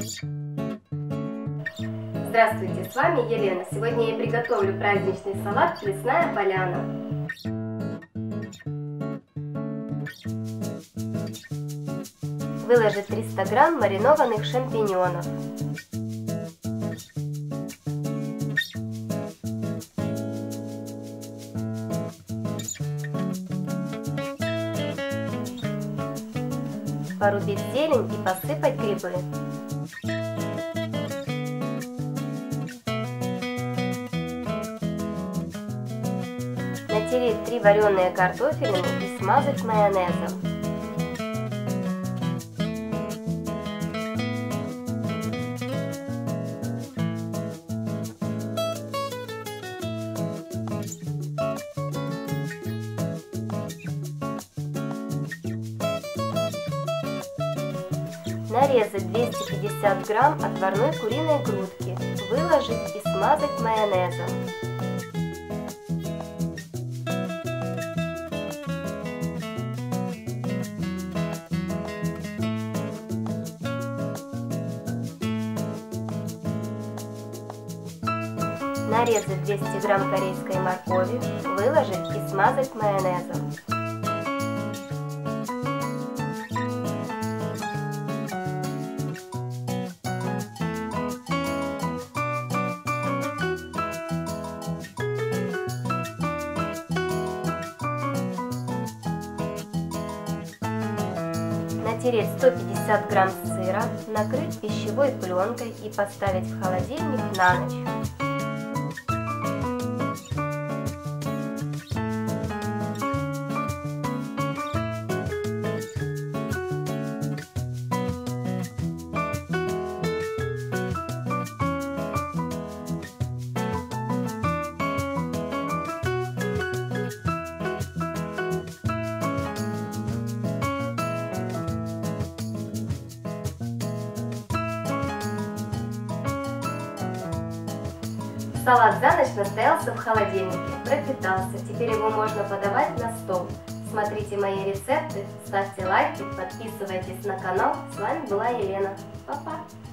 Здравствуйте, с вами Елена. Сегодня я приготовлю праздничный салат «Лесная поляна». Выложить 300 грамм маринованных шампиньонов. Порубить зелень и посыпать грибы. Натереть 3 вареные картофелины и смазать майонезом. Нарезать 250 грамм отварной куриной грудки, выложить и смазать майонезом. Нарезать 200 грамм корейской моркови, выложить и смазать майонезом. Натереть 150 грамм сыра, накрыть пищевой пленкой и поставить в холодильник на ночь. Салат за ночь настоялся в холодильнике, пропитался, теперь его можно подавать на стол. Смотрите мои рецепты, ставьте лайки, подписывайтесь на канал. С вами была Елена. Пока!